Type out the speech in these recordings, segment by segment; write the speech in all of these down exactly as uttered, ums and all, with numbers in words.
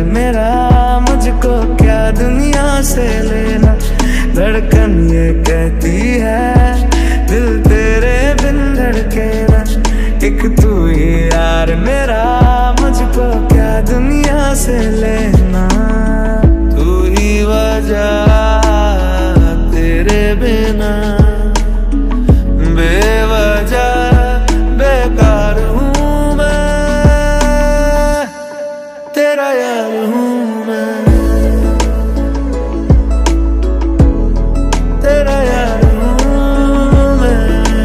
यार मेरा, मुझको क्या दुनिया से लेना। धड़कन ये कहती है दिल तेरे बिन धड़के ना। एक तू ही यार मेरा, मुझको क्या दुनिया से लेना। तू ही वजह तेरे बिना बेवजह बेकार हूँ मैं, तेरा यार हूँ मैं, तेरा यार हूँ मैं।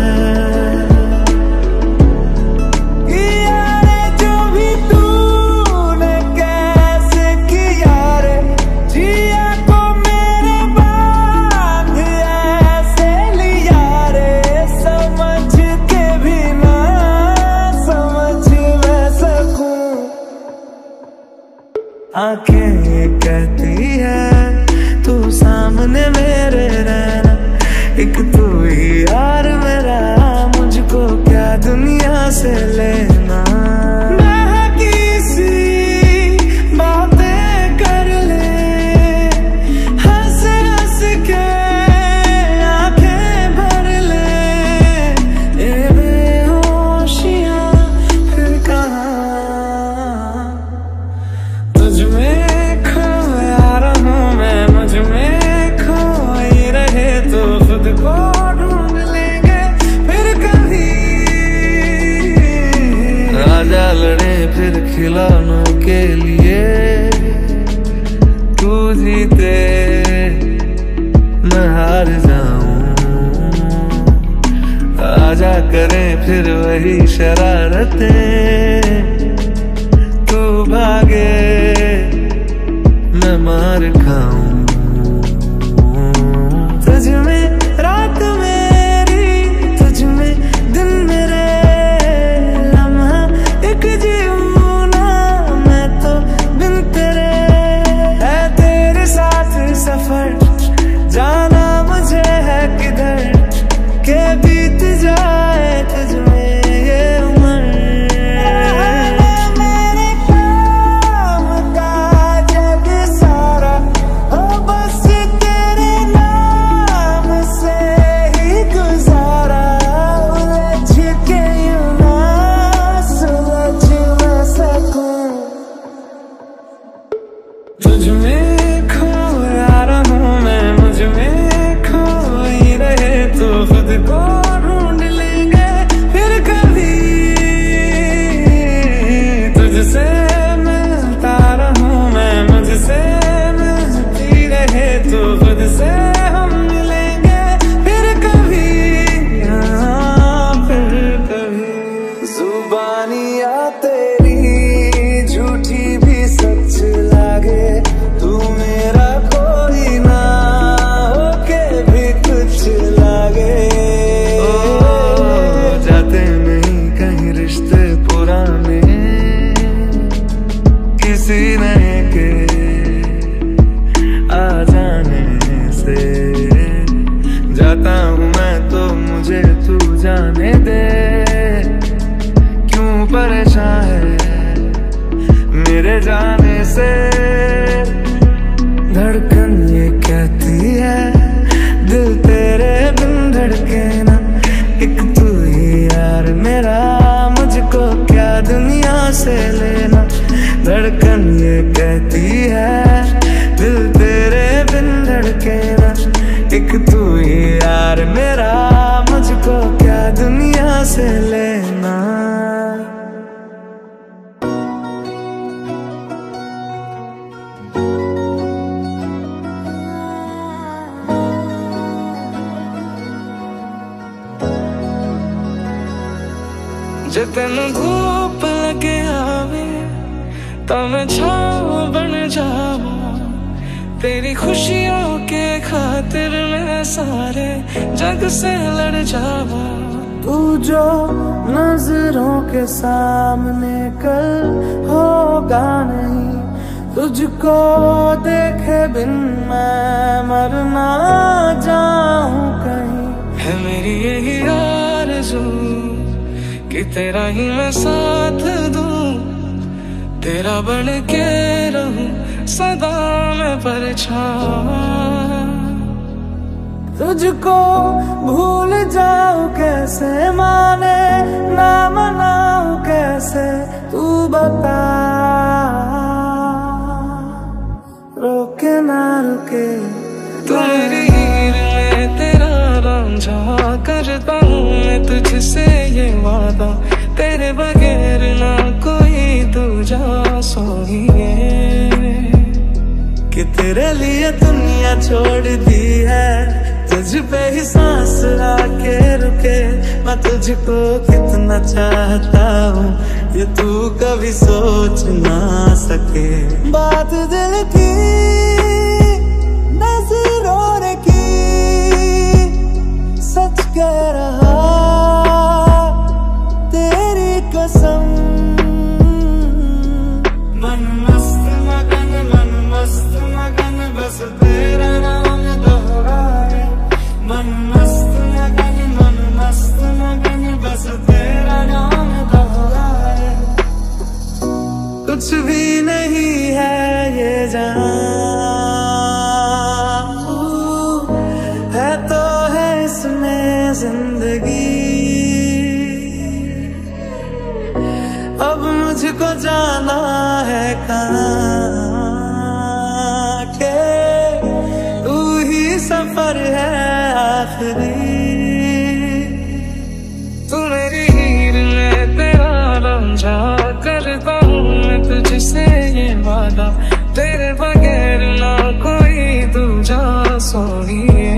यार जो भी तूने कैसे किया रे, जिया को मेरे बांध ऐसे लिया रे। समझ के भी ना समझ मैं सकूं, आंखें ये कहती है तू सामने मेरे रहना। एक तू ही यार मेरा, मुझको क्या दुनिया से लेना। बहकी सी बातें कर ले, हंस हंस के आंखें भर ले। ये बेहोशियां फिर कहाँ, तुझ में खोया रहूं मैं, मुझ में खोई रहे तो खुद को ढूंढ लेंगे फिर कभी। आजा लड़े फिर खिलौनों के लिए, तू जीते मैं हार जाऊं। आजा करें फिर वही शरारतें, तू भागे मैं मार खाऊं। तुझ में रात मेरी, तुझ में दिन मेरे, लम्हा एक जीऊं ना मैं तो बिन तेरे। है तेरे साथ सफर, जाना मुझे है किधर, के बीत जाए तुझ में ये उम्र। मेरे काम का जग सारा हो बस तेरे नाम से ही गुजारा। उलझ के यूं ना सुलझ मैं सकूं, तुझ में खोया रहूं मैं, मुझ में खोई रहे तो खुद को ढूंढ लेंगे फिर कभी। तुझसे मिलता रहूं मैं, मुझसे मिलती रहे तो खुद से हम मिलेंगे फिर कभी। हाँ फिर कभी। जुबानियाँ तेरी झूठी भी सच लागे, तू मेरा कोई ना होके भी कुछ लागे। ओ जाते नहीं कहीं रिश्ते पुराने, किसी नए के आ जाने से। जाता हूँ मैं तो मुझे तू जाने दे, क्यों परेशान है मेरे जाने से। धड़कन ये कहती है दिल तेरे बिन धड़के ना। एक तू ही यार मेरा, मुझको क्या दुनिया से लेना। धड़कन ये कहती है दिल तेरे बिन धड़के ना। एक तू ही यार मेरा, मुझको क्या दुनिया से लेना। जे तेन धूप लगे आवे तो मैं छाँव बन जावा। तेरी खुशियों के खातिर मैं सारे जग से लड़ जावा। तू जो नजरों के सामने कल होगा नहीं, तुझको देखे बिन मैं मर ना जाऊं कहीं। है मेरी यही आरज़ू कि तेरा ही मैं साथ दूं, तेरा बन के रहूं सदा मैं परछाई। तुझको भूल जाऊं कैसे, माने ना मनाऊं कैसे, तू बता। रोके ना रुके तेरी हीर में तेरा रांझा, करता हूँ मैं तुझसे ये वादा, तेरे बगैर ना कोई दूजा सोइए। कि तेरे लिए दुनिया छोड़ दी है, तुझ पे ही सांस आके रुके। मैं तुझको कितना चाहता हूँ ये तू कभी सोच ना सके। बात दिल की नजरों की सच कह रहा, तेरी कसम। मन मस्त मगन मन मस्त मगन बस तेरा नाम दोहराए। मन मस्त मगन मन मस्त मगन बस तेरा नाम दोहराए। कुछ भी नहीं है ये जान, है तो है इसमें जिंदगी। अब मुझको जाना है कहाँ के, तू ही सफर है आखिरी। तू मेरी हीर में तेरा रांझा, करता हूँ मैं तुझसे ये वादा, तेरे बगैर ना कोई दूजा सोइए।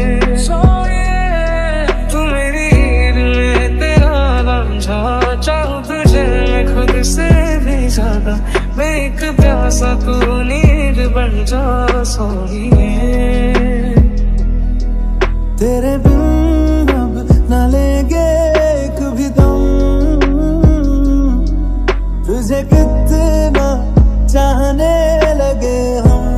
तू मेरी हीर में तेरा रांझा, चाहूँ तुझे मैं खुद से भी ज्यादा, मैं एक प्यासा तू नीर बन जा सोइए। तेरे बिन अब न लेंगे एक भी दम, तुझे कितना चाहने लगे हम।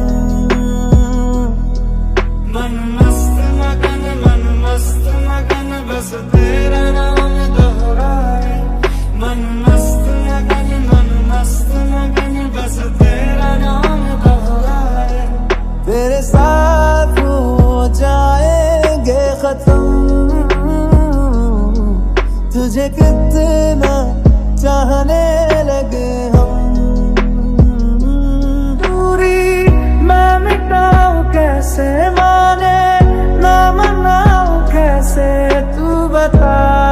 मन मस्त मगन मन मस्त मगन बस तेरा नाम दोहराए। मन मस्त मगन मन मस्त मगन बस तेरा नाम दोहराए। तेरे साथ हो जाएंगे खत्म, तुझे कितना चाहने लगे हम। दूरी मैं मिटाऊं कैसे, माने ना मनाऊं कैसे, तू बता।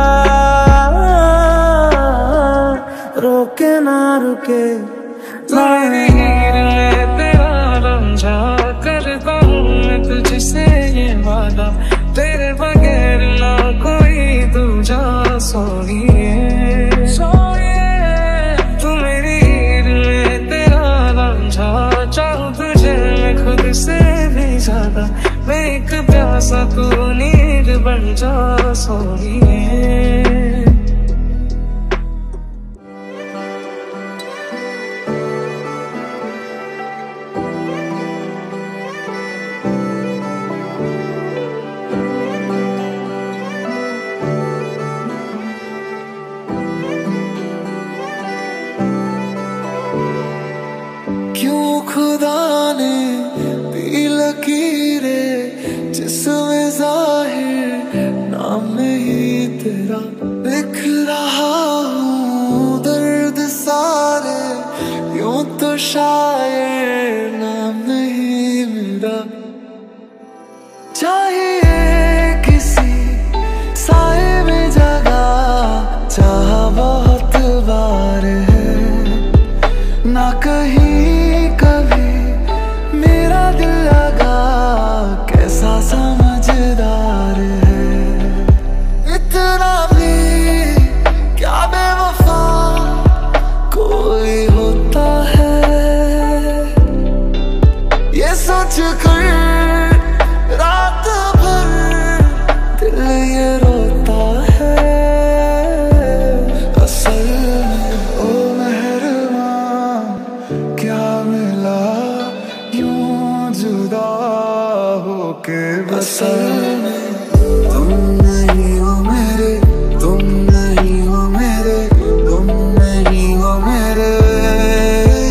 रोके ना रुके तेरी हीर में तेरा रांझा, करता हूँ मैं तुझसे ये वादा, तेरे बगैर ना कोई दूजा सोइए। तू मेरी हीर में तेरा रांझा, चाहूँ तुझे मैं खुद से भी ज्यादा, मैं एक प्यासा तू नीर बन जा सोइए। क्यों खुदा ने दी लकीरें जिसमें जाहिर नाम नहीं तेरा, लिख रहा हूँ दर्द सारे यूं तो शायर नाम नहीं मेरा। चाहिए किसी साए में जगह, चाह बहुत बार है ना कहीं कभी मेरा दिल लगा, कैसा समझदार है। इतना भी क्या बेवफा कोई होता है, ये सोच कर रात भर दिल ये रोता है। असल में ओ मेहरबान क्या मिला यूं जुदा होके, असल में तुम नहीं हो मेरे, तुम नहीं हो मेरे, तुम नहीं हो मेरे।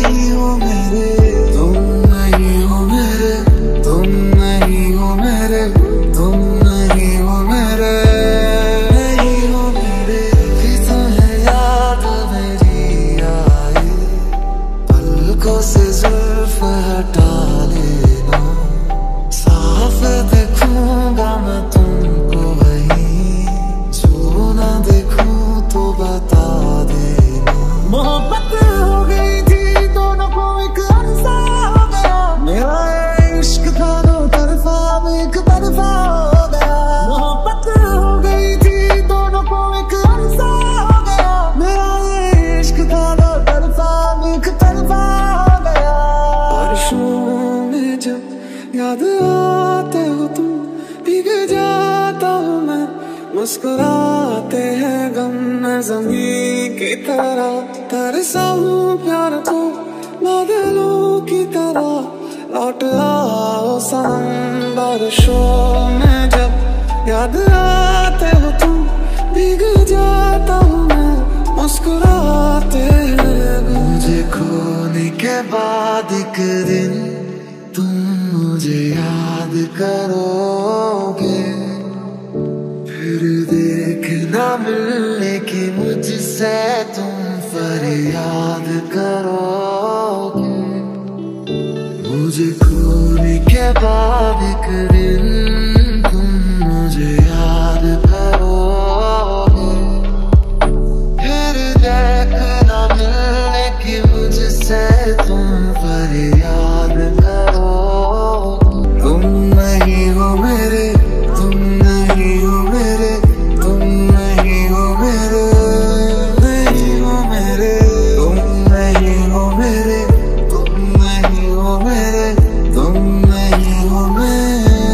से जुल्फ हटा लेना, साफ देखूंगा मैं तुमको वहीं, जो ना देखूं तो बता देना। मोहब्बत हो गई थी दोनों को एक अरसा हो गया, मेरा इश्क था दो तरफा एक तरफा हो गया। मोहब्बत हो गई थी दोनों को एक अरसा हो गया, मेरा इश्क था दो तरफा एक तरफा हो गया। बारिशों में जब याद आते हो तुम, भीग जाता हूँ मैं, मुस्कुराते हैं गम में ज़मीं की तरह, तरसा हूँ प्यार को बादलों की तरह, लौट आओ सनम। बारिशों में जब याद आते हो तुम, भीग जाता हूँ मैं, मुस्कुराते हैं। मुझे खोने के बाद एक दिन तुम मुझे याद करोगे, फिर देखना मिलने की मुझसे तुम फरियाद करोगे। मुझे खोने के बाद एक दिन तुम मुझे याद करोगे, फिर देखना मिलने की मुझसे तुम फरियाद करोगे। तुम नहीं हो मेरे, तुम नहीं हो मेरे, तुम नहीं हो मेरे, नहीं हो मेरे, तुम नहीं हो मेरे, तुम नहीं हो मेरे, तुम नहीं हो मेरे।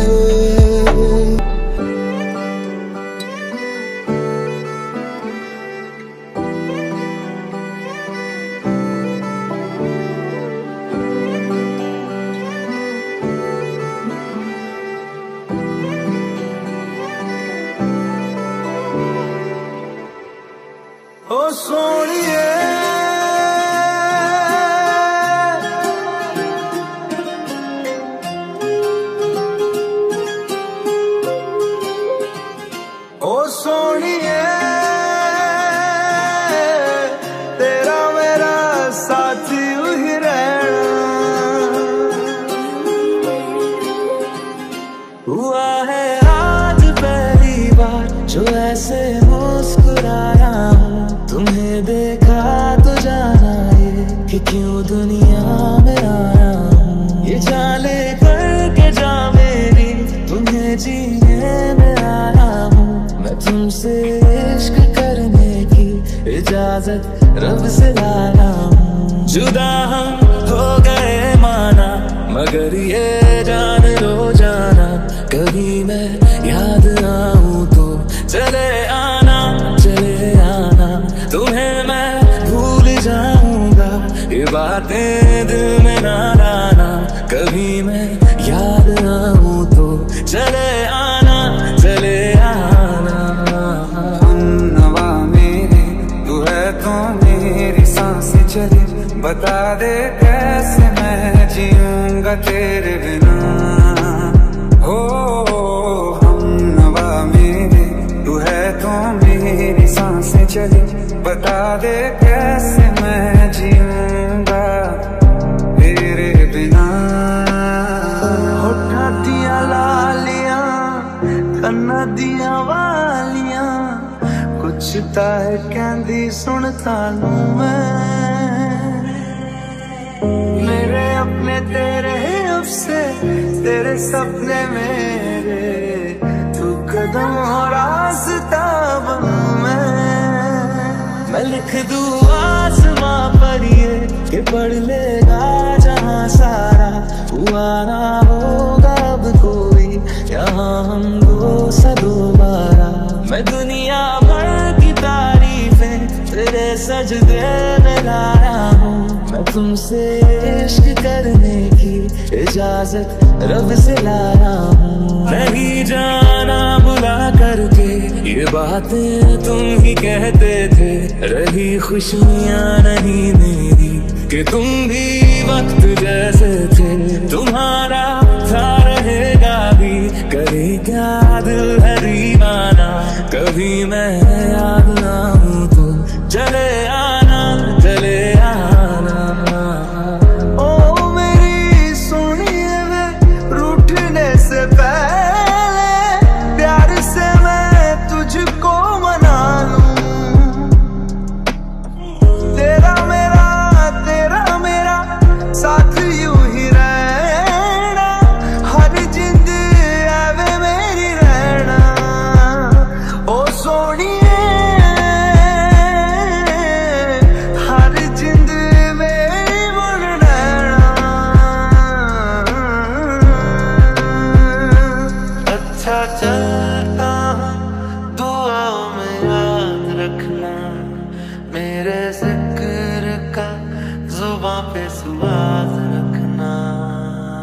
ओ सोनिए ओ सोनिए, तेरा मेरा साथी ही रहना। हुआ है आज पहली बार जो ऐसे मुस्कुराया हूँ, तुम्हें देखा तो जाना ये कि क्यों दुनिया में आया हूँ। ये जाने करके जा मेरी, तुम्हें जीने में आया हूँ। मैं तुमसे इश्क करने की इजाजत रब से लाया हूँ। जुदा हम हो गए माना, मगर ये जान लो जाना, कभी मैं याद आऊँ तो चले आना, चले आना। तुम्हें मैं भूल जाऊंगा, ये बातें दिल में ना लाना, कभी मैं याद आऊँ तो चले आना, चले आना। हमनवा मेरे तू है तो मेरी सांसें चले, बता दे कैसे मैं जीऊंगा तेरे बिना। हो हमनवा मेरे तू है तो मेरी सांसें चले, बता दे कैसे मैं जीऊंगा तेरे बिना। होठा दिया लालियां, कन्ना दिया वालियां, कुछ ताए कहंदी सुनता लूं मैं। मेरे अपने तेरे अफसे, तेरे सपने मेरे, तू कदम और रास्ता बनूं मैं। मैं लिख दूं आसमां पर ये कि पढ़ लेगा जहां सारा, हुआ ना होगा अब कोई यहाँ हम दो सा दोबारा। मैं दुनिया भर की तारीफें तेरे सजदे में लाया हूँ, मैं तुमसे इश्क करने की इजाजत रब से लाया हूँ। नहीं जाना बुला करके ये बातें तुम ही कहते थे, रही खुशियाँ नहीं मेरी कि तुम भी वक्त जैसे थे। तुम्हारा था रहेगा भी, करे क्या दिल है दीवाना, कभी मैं याद ना हूँ तो चले आना, चले आना। ओ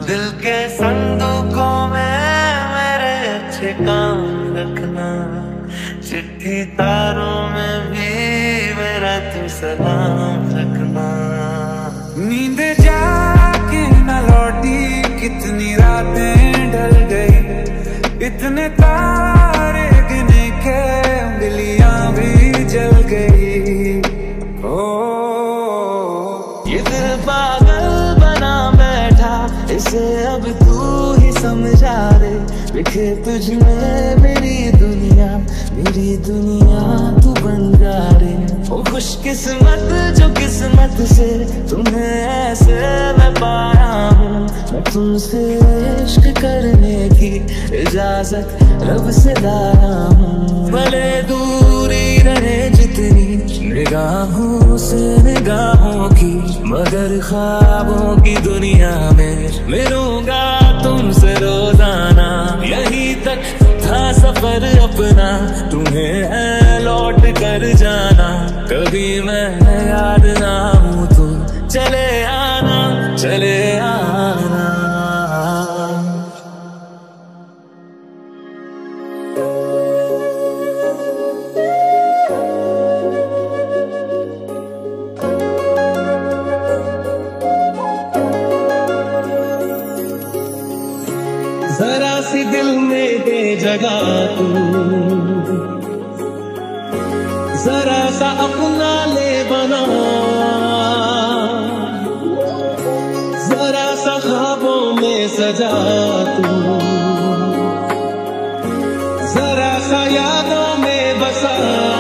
दिल के संदूकों में मेरे अच्छे काम रखना, चिट्ठी तारों में भी मेरा तू सलाम रखना। नींद जाके न लौटी, कितनी रातें ढल गई, इतने तारे गिने के उंगलियां भी जल गई। ओ ये दिल पागल बना बैठा, इसे अब तू ही समझा रे। लिखे तुझ में मेरी दुनिया, मेरी दुनिया तू बन जा रे। ओ खुशकिस्मत जो किस्मत से तुम्हें ऐसे मैं पाया हूँ। मैं तुमसे इश्क करने की इजाजत रब से लाया हूँ। भले दूरी रहे जितनी निगाहों से निगाहों की, मगर ख्वाबों की दुनिया में मिलूंगा तुमसे रोजाना। यहीं तक था सफर अपना, तुम्हें है लौट कर जाना। कभी मैं याद ना हूँ तो चले आना, चले आना। जरा सी दिल में दे जगह तू, जरा सा अपना ले बना, जरा सा ख्वाबों में सजा तू, जरा सा यादों में बसा।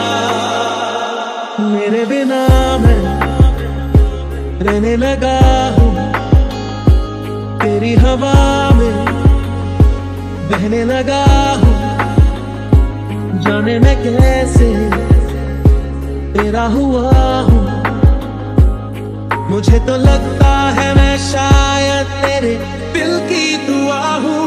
मेरे बिना मैं रहने लगा हूँ, तेरी हवा में बहने लगा हूँ। जाने मैं कैसे तेरा हुआ हूँ, मुझे तो लगता है मैं शायद तेरे दिल की दुआ हूँ।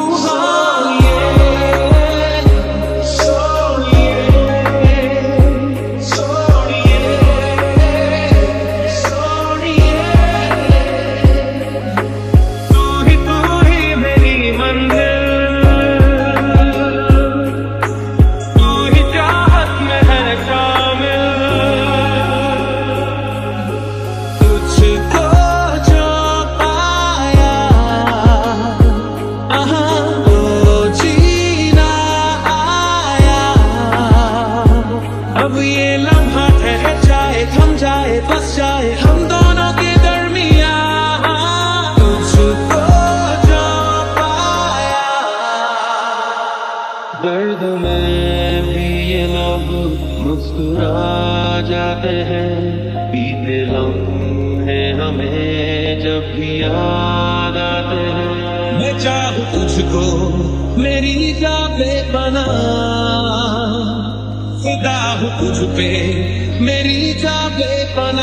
अब ये लम्हा ठहर जाए, थम जाए, बस जाए हम दोनों के दरमिया। तुझको जो पाया, दर्द में भी ये लोग मुस्कुरा जाते हैं। बीते लम्हे हमें जब भी याद आते हैं। मैं चाहूँ तुझको मेरी जाबे बना, खुदा हूँ तुझ पे मेरी जाबे बना।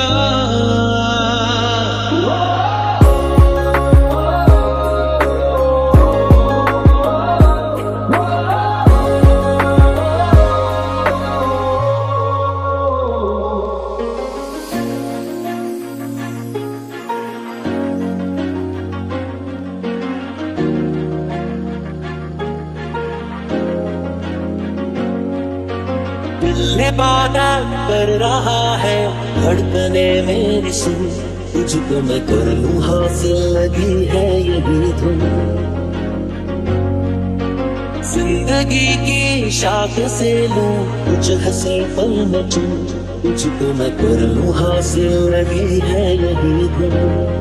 दिल वादा कर रहा है, धड़कने मेरी सुन, तुझको मैं कर लूं हासिल, लगी है यही धुन। जिंदगी की शाख से लूं कुछ हंसी पल में चूं, तुझको मैं कर लूं हासिल, लगी है यही धुन।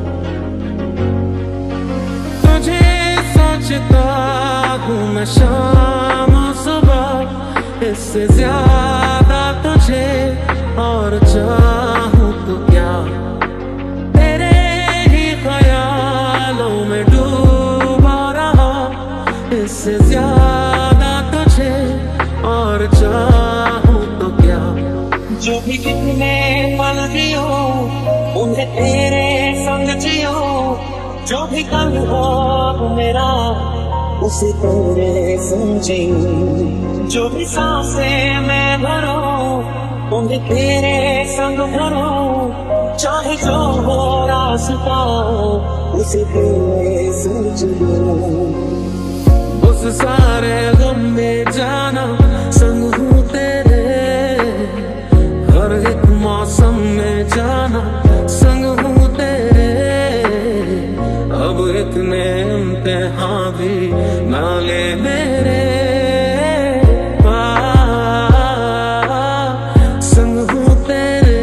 तुझे सोचता हूँ मैं शाम सुबह, इससे ज्यादा तुझे और चाहूं तो क्या। तेरे ही ख्यालों में डूबा रहा, इससे ज्यादा तुझे और चाहूं तो क्या। जो भी कितने पल जियो उन्हें तेरे संग जियो, जो भी कल हो मेरा उसे तेरे समझे। जो भी सांसें मैं भरूं उन्हें तेरे संग भरूं, चाहे जो हो रास्ता किसी पे सजनों। उस सारे गम में जाना संग हूँ तेरे, हर एक मौसम में जाना संग हूँ तेरे। अब इतने इम्तिहान भी ना ले मेरे, संग हूँ तेरे,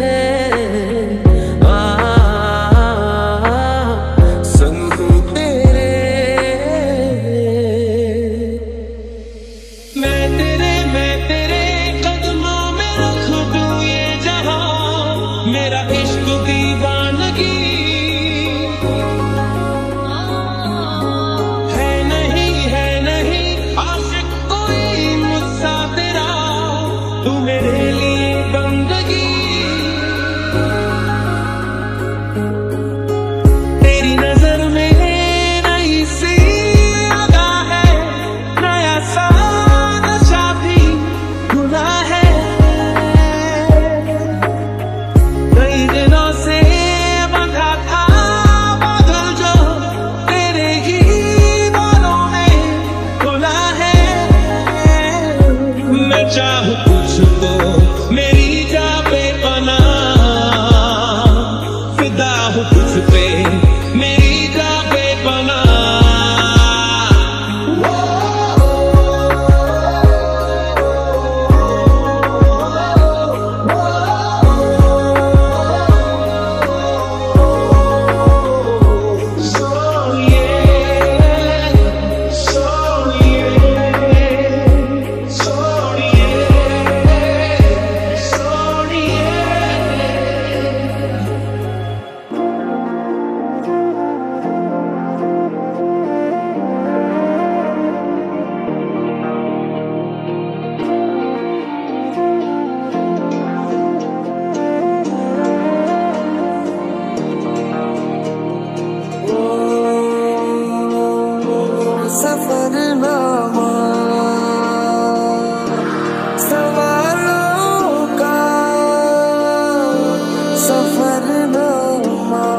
संग हूँ तेरे। मैं तेरे मैं तेरे कदमों में रख दूं ये जहां, मेरा इश्क दीवानगी है नहीं है नहीं आशिक कोई मुझसा तेरा, तू मेरे लिए बंदगी। तेरी नजर में नई सी अदा है, नया सा नशा भी खुला है। कई दिनों से बंधा था बादल जो तेरे ही बालों में खुला है। मैं चाहूँ कुछ तो मेरी जा बेपनाह, फिदा हूँ कुछ पे मेरी जा बेपनाह। सफरनामा सवालों का सफरनामा।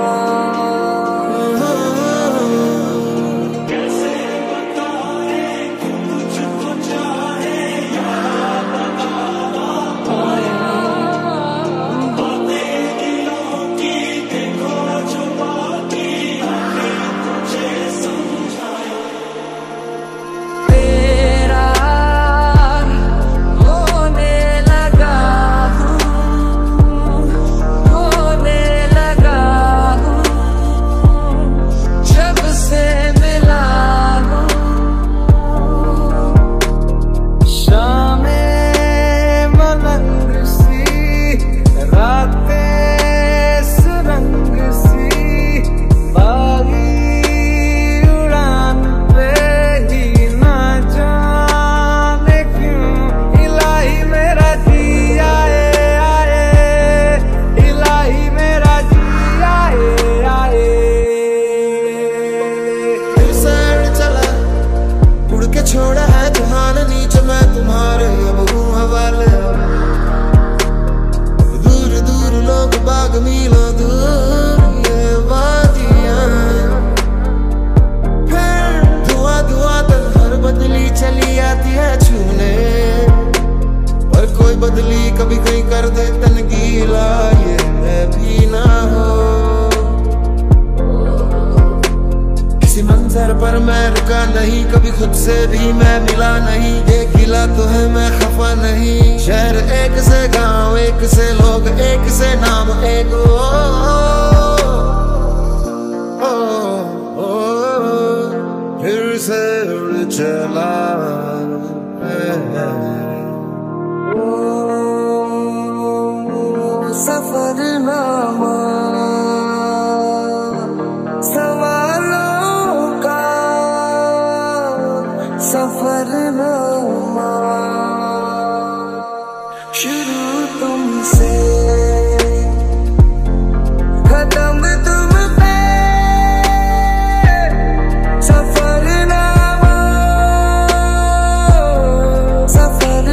कैसे बताए कि तुझको चाहे यार बताना पाया, बातें दिलों की देखो छुपा के आंखें तुझे समझाए। तेरा होने लगा हूँ, होने लगा हूँ, जब से मिला हूँ। शामें मलंग सी, रातें सुरंग सी, बागी उड़ान पे ही ना जाने क्यों इलाही मेरा जी आए आए, इलाही मेरा जी आए आए। दिल से उड़ चला, उड़ के छोड़ा है जहान नीचे, मैं तुम्हारे अब हूँ हवाले। दूर दूर लोग बाग मीलों दूर ये वादियाँ, फिर धुआं धुआं तक हर बदली चली आती है छूने, पर कोई बदली कभी कहीं कर दे तन गीला, ये भी ना हो। किसी मंजर पर मैं रुका नहीं, कभी खुद से भी मैं मिला नहीं। एक गिला तो है मैं खफा नहीं, शहर एक से गांव एक से लोग एक से नाम एक। ओ, ओ, ओ, फिर से उड़ चला ओ, सफरनामा सवालों का सफरनामा। शुरू तुमसे खत्म तुम पे, सफरनामा सफर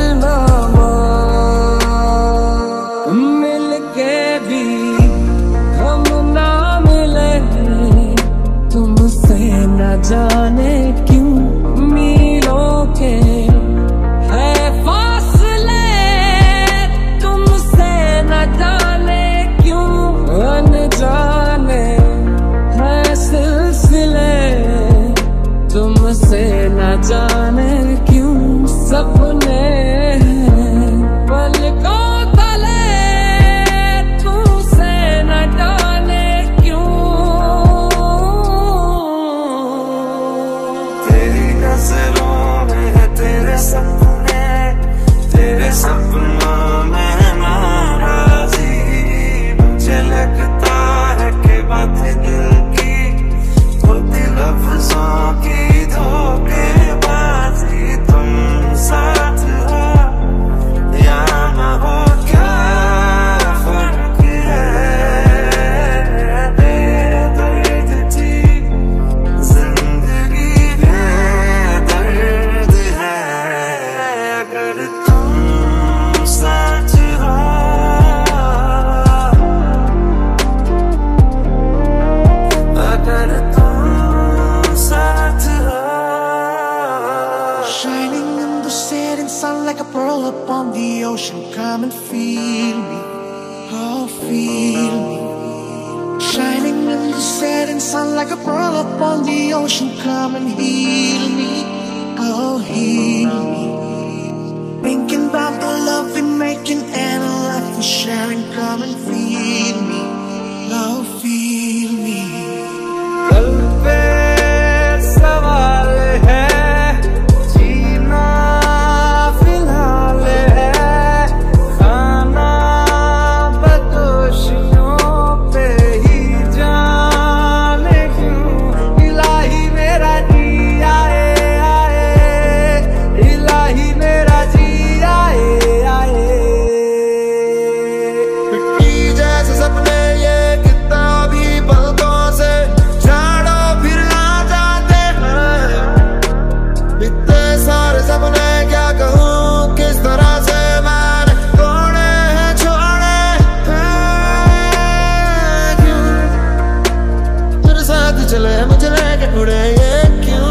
roll up on the ocean, come and feel me, oh feel me. Shining in the setting sun like a pearl up on the ocean, come and heal me, oh heal me. Thinking about the love we're making and a life we're sharing, come and feel me, oh feel me. कल पे सवाल है, जीना फिलहाल है, खाना बदोशियों पे ही जाने क्यों। इलाही मेरा जी आए आए, इलाही मेरा जी आए आए। मिट्टी जैसे सपने ये कितना भी पलकों से झाड़ो फिर आ जाते हैं। इतने सारे सपने क्या कहूँ, किस तरह से मैंने तोड़े हैं, छोड़े हैं क्यों। तेरे साथ चले मुझे लेके उड़े ये क्यों।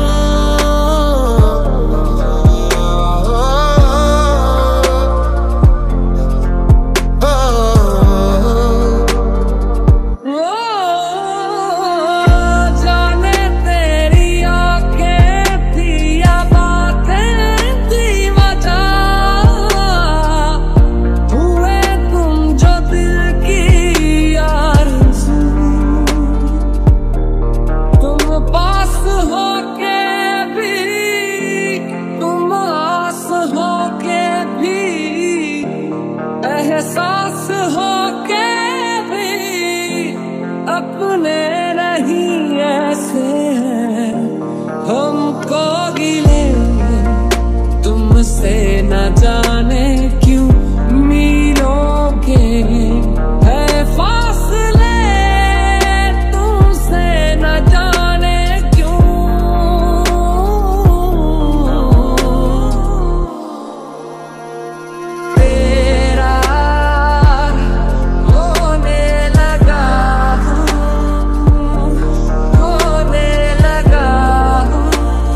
जाने तेरी आंखें थी या बातें थी वजह, हुए तुम जो दिल की आरज़ू। तुम पास हो के भी, तुम आस हो के भी, एहसास हो के भी अपने नहीं ऐसे हैं हमको गिले। तुमसे न जाने क्यों मीलों के है फासले, तुमसे न जाने क्यों। तेरा होने लगा हूँ, होने लगा हूँ,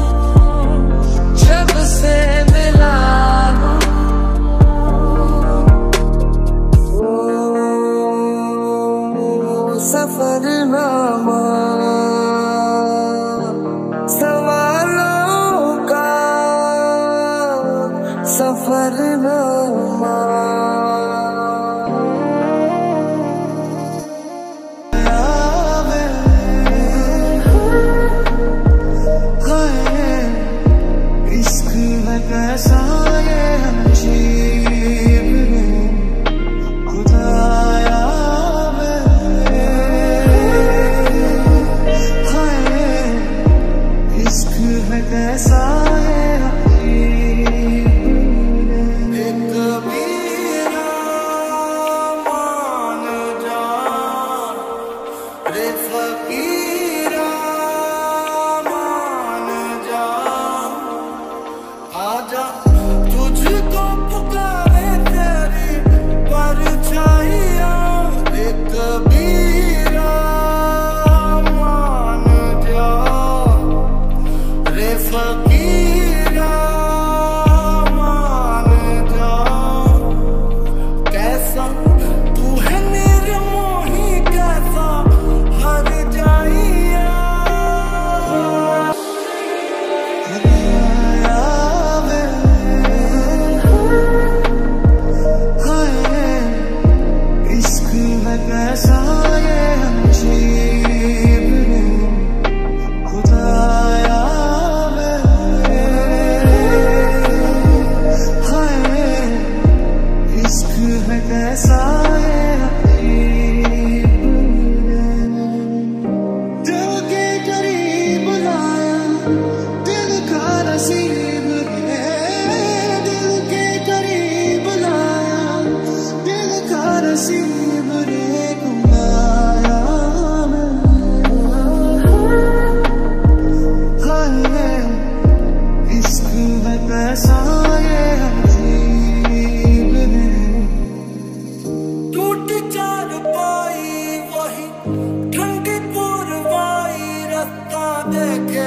जब से मिला हूँ। ओ सफरनामा सवालों का सफरनामा। इश्क है कैसा ये अजीब है, खुदाया मेरे। हाय इश्क है कैसा ये अजीब है। एक मेरा मान जा रे फकीरा, मान जा आजा, तुझको पुकारे तेरी परछाइयाँ। एक कबीरा मान जा रे फकीरा, मान जा। कैसा तू है मेरे मोही, कैसा हर जाइया। इश्क है कैसा ये अजीब है, खुदाया मेरे। हाय इश्क है कैसा ये अजीब है। दिल के करीब लाया, दिल का नसीब है। दिल के करीब लाया, दिल का नसीब रे गुमाया हाय इश्क है कैसा ये अजीब है। टूट चार पाई वही ठंडी पुरवाई, रास्ता देखे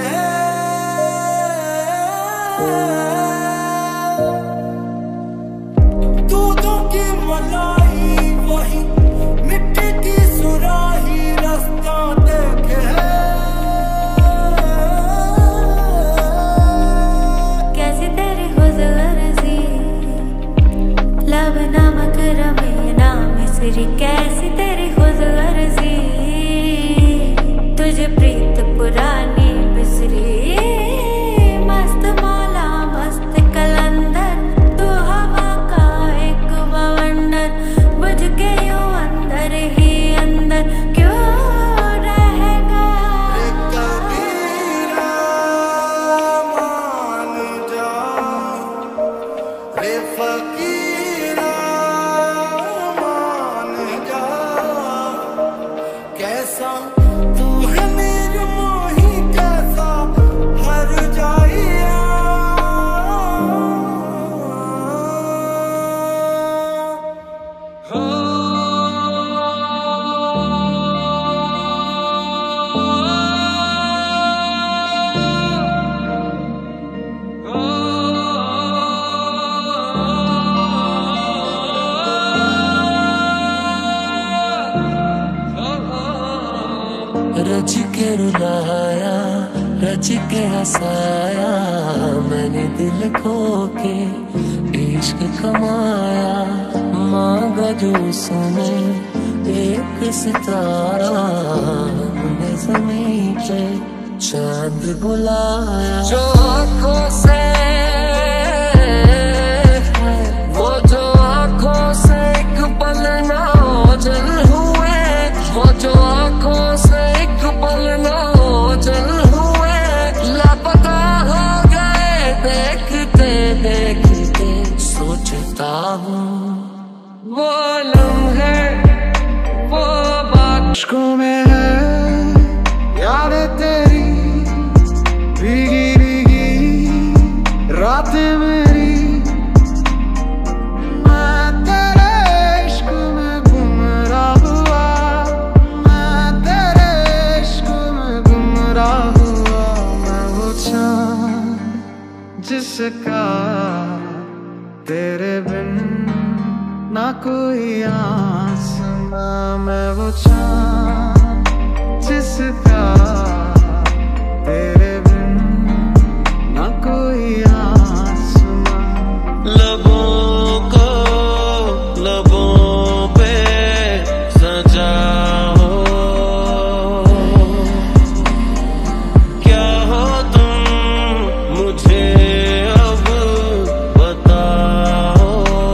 पुरानी बिसरी मस्त मौला मस्त कलंदर, तू हवा का एक बवंडर, बुझ के यूं अंदर ही अंदर क्यों रहेगा। कबीरा मान जा रे फकीरा मान जा, कैसा तू है निर्मोही कैसा हर जाइया। रच के रुलाया रच के हंसाया, मैंने दिल खो के इश्क कमाया। मांगा जो उसने एक सितारा, हमने ज़मीं पे चांद बुलाया। जो आँखों से वो जो आँखों से एक पल ना ओझल हुए, वो जो आँखों से एक पल ना ओझल हुए, लापता हो गए देखते देखते। सोचता हूँ वो लम्हे वो बात इश्कों में है यादें तेरी भीगी भीगी रातें मेरी, मैं तेरे इश्क में गुमराह हुआ, मैं तेरे इश्क में गुमराह हुआ। मैं वो चाँद जिसका तेरे बिन ना कोई आसमां, मैं वो चाँद जिसका तेरे बिन ना कोई आसमां। लबों को लबों पे सजा हो, क्या हो तुम मुझे अब बताओ।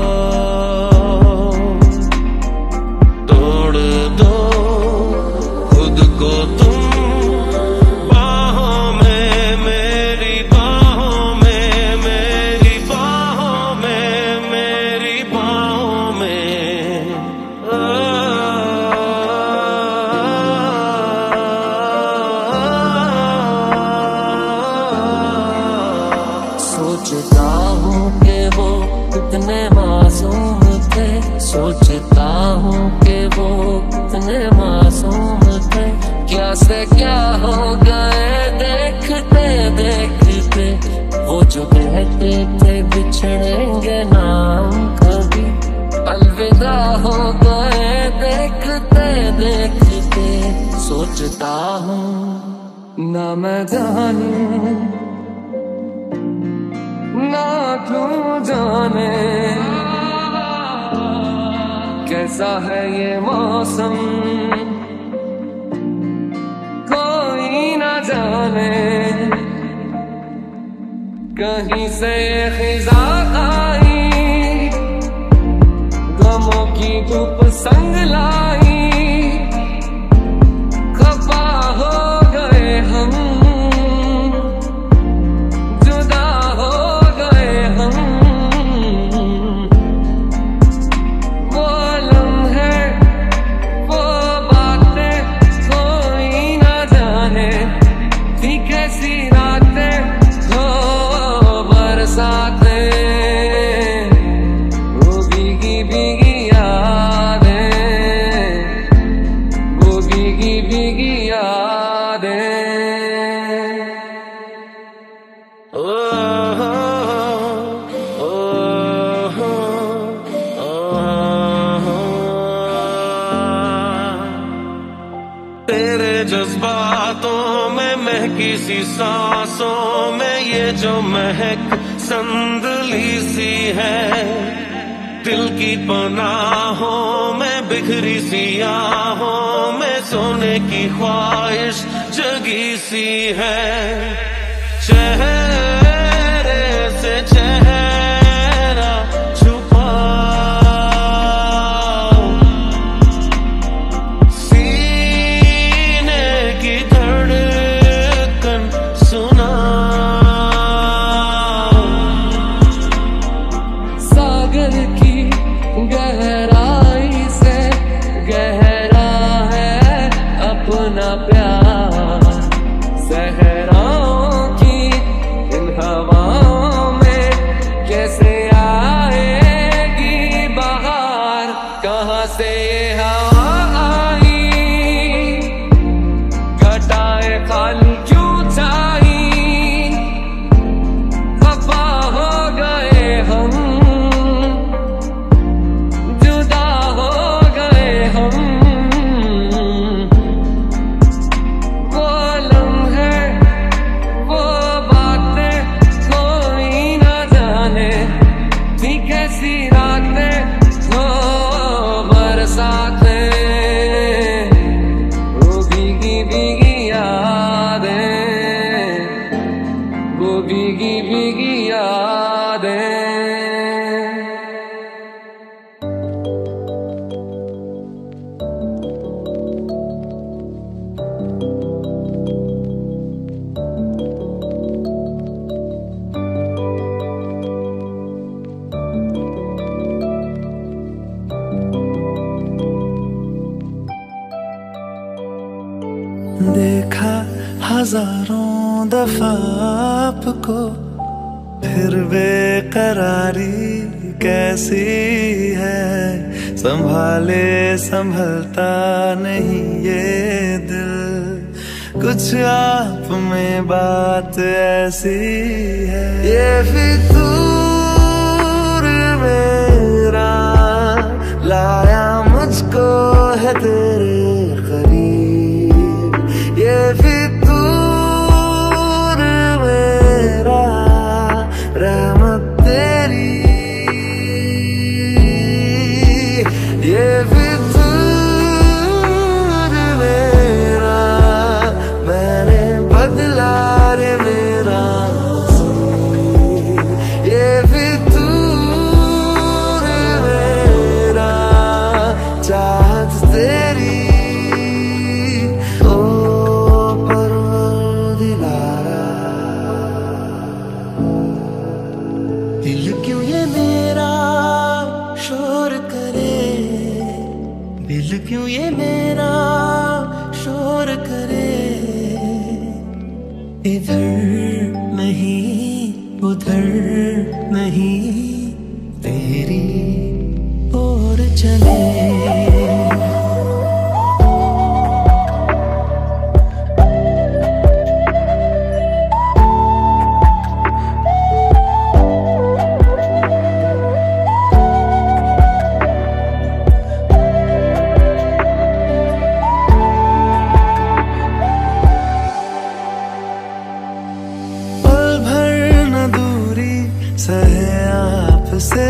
तोड़ दो खुद को तुम बाहों में, मेरी बाहों में, मेरी बाहों में, मेरी बाहों में। सोचता हूँ कि वो कितने मासूम थे, सोचता हूँ कि वो कितने मासूम थे। क्या से क्या हो गए देखते देखते, वो जो कहते थे बिछड़ेंगे ना हम कभी, अलविदा हो गए देखते देखते। सोचता हूँ ना मैं जानूं ना तू जाने, कैसा है ये मौसम कोई ना जाने। कहीं से ये खिजा आई, गमों की धूप संग लाई, खफा हो गए हम, जुदा हो गए हम। वो लम्हे वो बातें कोई ना जाने, थी कैसी रातें हो बरसातें, वो भीगी भीगी यादें, वो भीगी भीगी यादें। ओ ओ ओ तेरे जज्बातों में महकी सी सांसों में, ये जो महक संदली सी है, दिल की पनाहों में बिखरी सी आहों में, सोने की ख्वाहिश जगी सी है, चेहरे से चेहरा छुपा, सीने की धड़कन सुना। सागर की गहराई से गहरा है अपना प्यार, सहराओं की इन हवाओं में कैसे आएगी बहार। कहाँ से ये हवा आई, घटाए खाली क्यों छाई, खफा हो गए हम, जुदा हो गए हम। वो लम्हे, वो बातें कोई ना जाने, थी कैसी रातें वो बरसातें, वो भीगी भीगी यादें, वो भीगी भीगी यादें। देखा हजारों दफा आपको, फिर बेकरारी कैसी है। संभाले संभलता नहीं ये दिल, कुछ आप में बात ऐसी है। ये फितूर मेरा लाया मुझको है तेरे करीब, ये फितूर मेरा रहमत तेरी, ये फितूर मेरा मैंने बदला रे मेरा नसीब, ये फितूर मेरा चाहत तेरी। दिल क्यों ये मेरा शोर करे, दिल क्यों ये मेरा शोर करे, इधर नहीं उधर नहीं तेरी ओर चले। सहे आपसे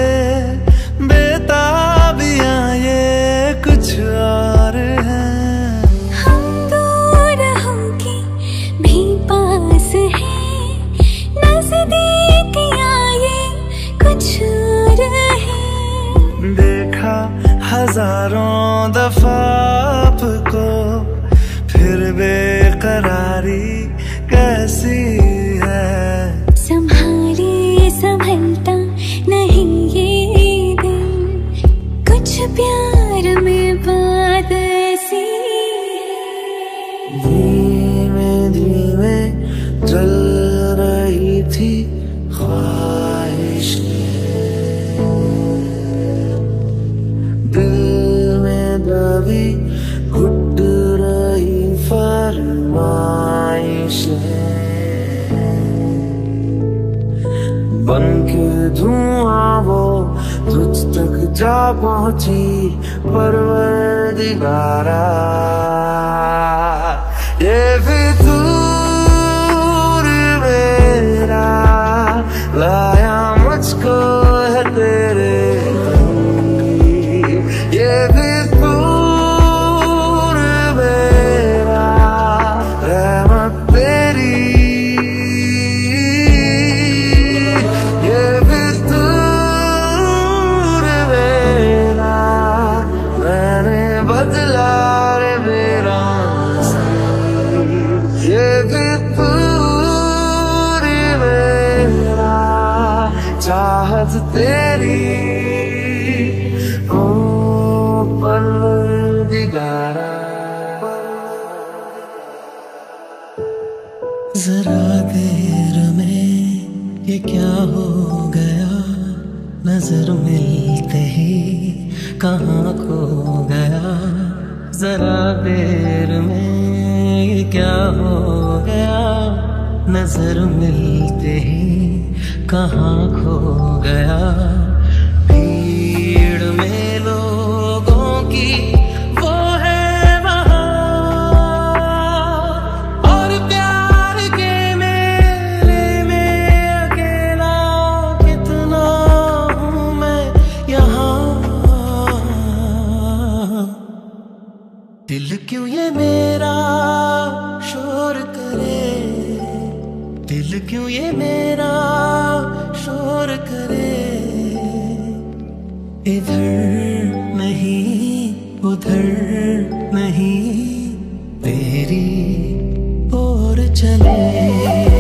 बेताबियां ये कुछ और हैं, हम दूर होके भी पास हैं, नजदीकियां ये कुछ और हैं। देखा हजारों दफा आपको, फिर बेकरारी कैसी है। संभाले संभलता नहीं ये दिल, कुछ प्यार में बात ऐसी है। धीमे धीमे चल रही थी ख्वाहिशें, दिल में दबी घुट रही फरमाइशें, बन के धुआं वो तुझ तक जा पहुंची परवरदिगारा। ये फितूर मेरा लाया मुझको है तेरे करीब, ये फितूर मेरा रहमत साथ तेरी ओ पल दिगारा। जरा देर में ये क्या हो गया, नजर मिलते ही कहाँ खो गया। जरा देर में ये क्या हो गया, नजर मिलते ही कहाँ खो गया। भीड़ में लोगों की वो है वहाँ, और प्यार के मेले में अकेला कितना हूँ मैं यहाँ। दिल क्यों ये मेरा शोर करे, दिल क्यों ये मेरा शोर करे। इधर नहीं उधर नहीं तेरी ओर चले।